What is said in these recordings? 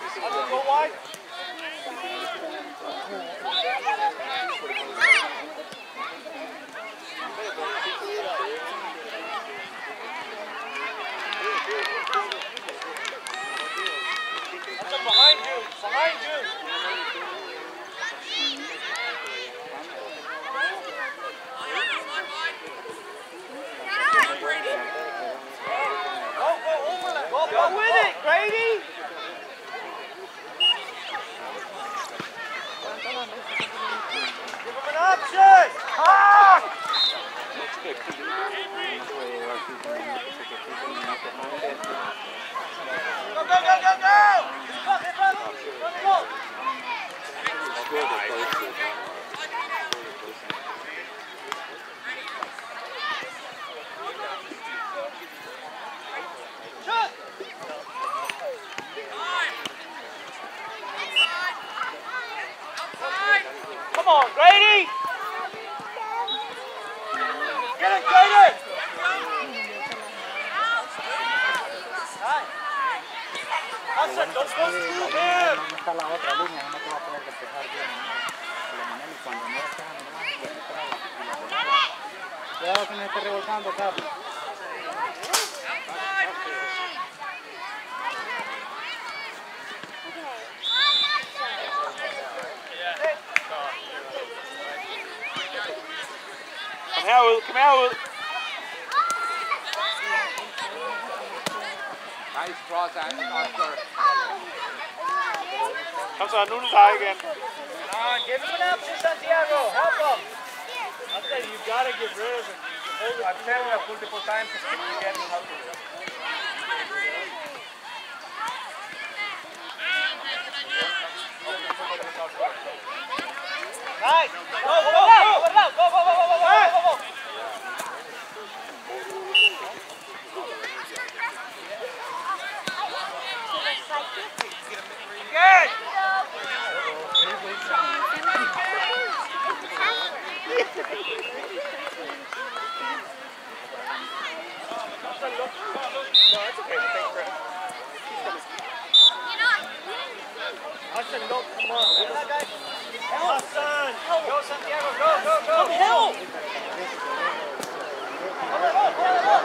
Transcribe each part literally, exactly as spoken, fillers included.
Go wide. Behind you, behind you. Go, go over that. Go, go with it, Grady. Give him an option. Ah! Go, go, go, go, go! Come on, Grady! Get it, Grady! Hassan, don't go through him! Está la otra línea, no te va a poder despejar bien. La manera y cuando no estés a la cuidado que me esté revolcando, Carlos. Come here, Will. Come here, Will. Nice cross, Andy. Oscar. Come on, noodle die again. Come on, give him an option, Santiago. Help him. I said you gotta get rid of it. I've said it multiple times to keep forgetting how to do it. Nice. Go, go, go, go, go, go, go, go, go, go, go, go. Good. Hassan, go, come on. Hassan, go, Santiago, go, go, go. Come help. Come on, come on, come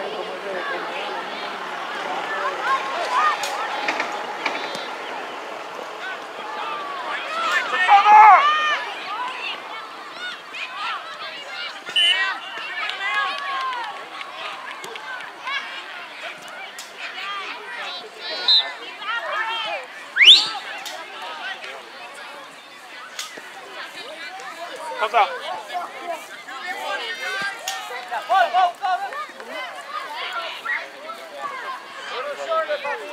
Comes out. Go, go, go, go. Little shorter, Papi.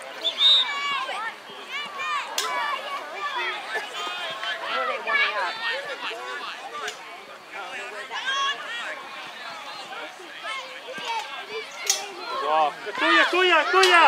Es tuya, es tuya, es tuya.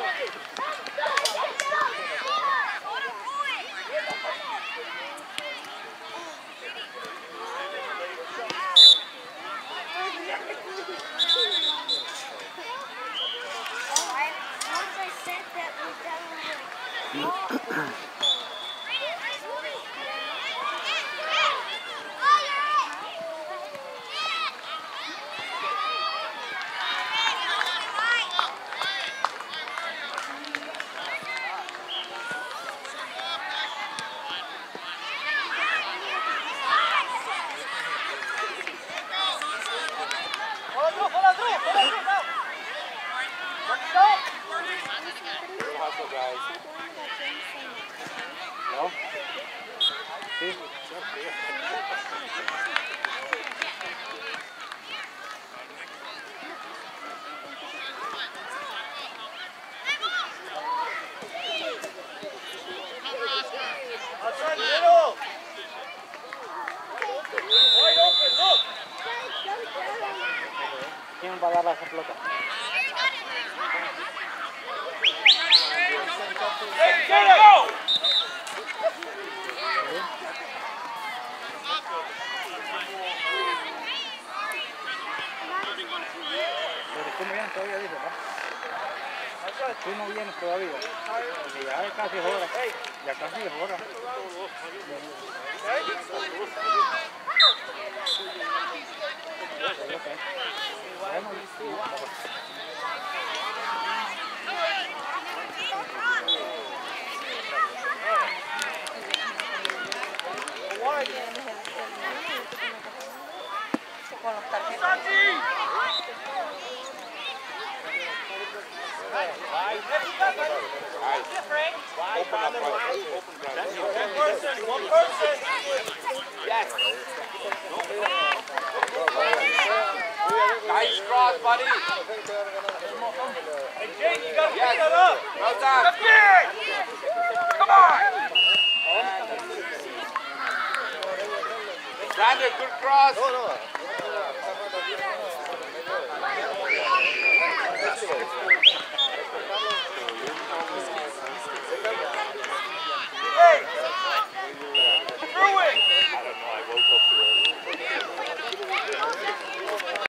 ¿Quién va a dar esa pelota? Pero tú no vienes todavía, dice, ¿no? Tú no vienes todavía. Porque ya है काफी हो रहा है या काफी हो रहा है One person, one person. Yes. Nice cross, buddy. Hey, Jake, you gotta Yes. pick that up. Well done. Come on. Brandon, good cross. No, no.